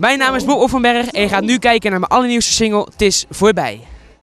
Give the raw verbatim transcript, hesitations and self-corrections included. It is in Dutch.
Mijn naam is Bob Offenberg en je gaat nu kijken naar mijn allernieuwste single, Het is voorbij.